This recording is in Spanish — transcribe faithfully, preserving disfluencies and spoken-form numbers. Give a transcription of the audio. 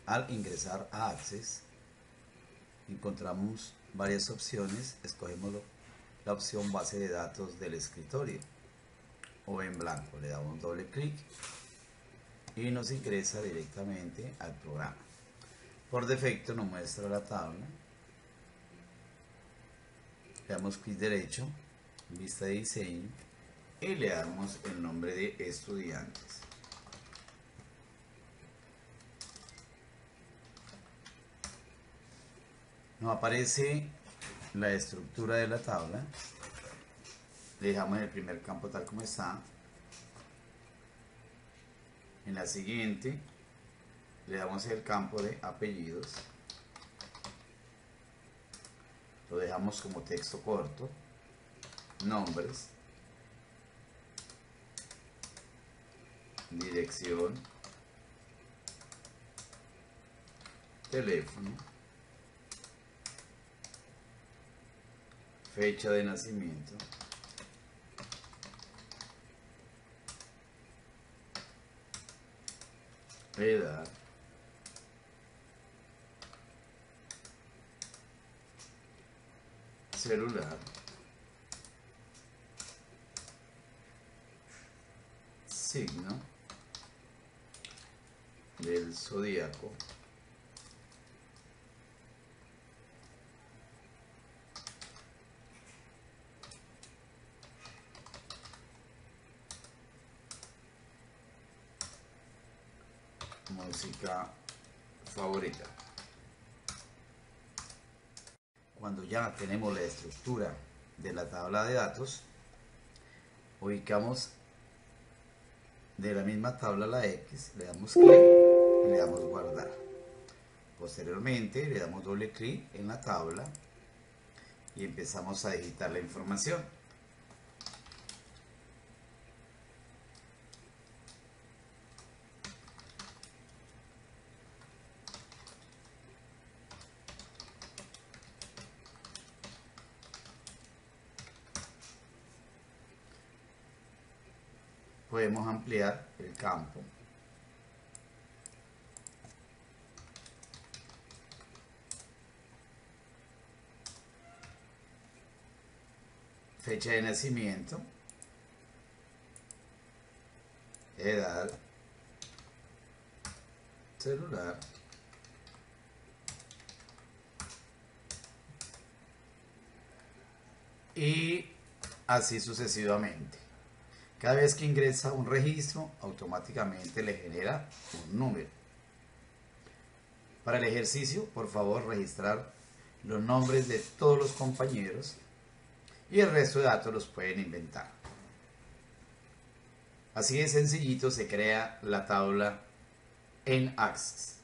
Al ingresar a Access, encontramos varias opciones. Escogemos la opción base de datos del escritorio o en blanco. Le damos doble clic y nos ingresa directamente al programa. Por defecto nos muestra la tabla. Le damos clic derecho, vista de diseño, y le damos el nombre de estudiantes. Nos aparece la estructura de la tabla. Le dejamos el primer campo tal como está. En la siguiente le damos el campo de apellidos. Lo dejamos como texto corto. Nombres. Dirección. Teléfono. Fecha de nacimiento. Edad. Celular. Signo del zodíaco. Música favorita. Cuando ya tenemos la estructura de la tabla de datos, ubicamos de la misma tabla la X, le damos clic y le damos guardar. Posteriormente le damos doble clic en la tabla y empezamos a digitar la información. Podemos ampliar el campo. Fecha de nacimiento. Edad. Celular. Y así sucesivamente. Cada vez que ingresa un registro, automáticamente le genera un número. Para el ejercicio, por favor, registrar los nombres de todos los compañeros y el resto de datos los pueden inventar. Así de sencillito se crea la tabla en Access.